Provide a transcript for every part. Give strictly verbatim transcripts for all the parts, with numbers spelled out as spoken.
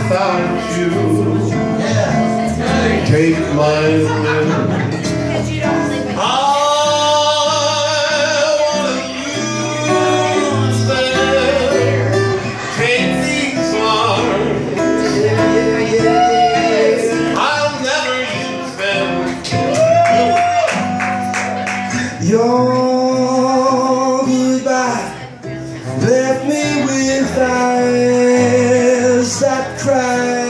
without you. Take my hand. I wanna lose them. Take these arms. I'll never use them. Your goodbye left me with eyes that cry.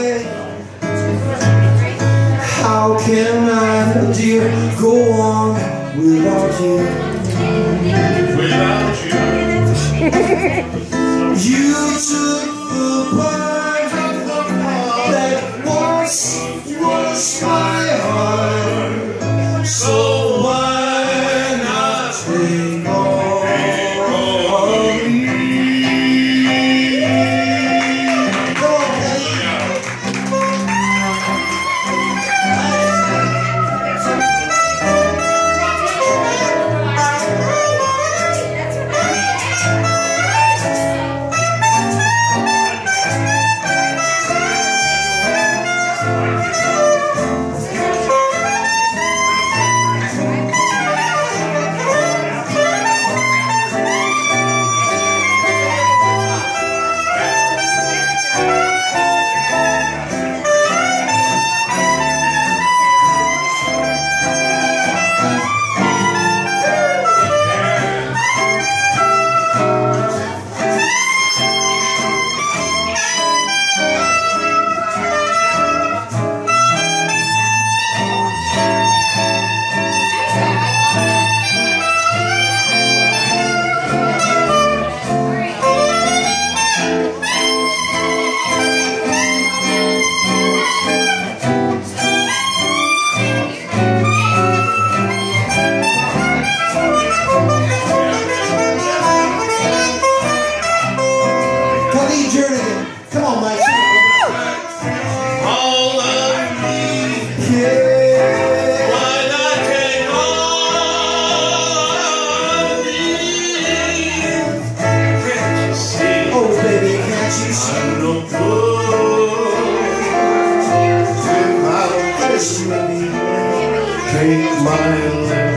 How can I, dear, go on without you? Without you. You took the part that once was my heart. So why not take all of me? Come on, Mike. All of me. Yeah. Why not take all of me? Can't you see? Oh, baby, can't you see? I'm no good without just me. Take my land.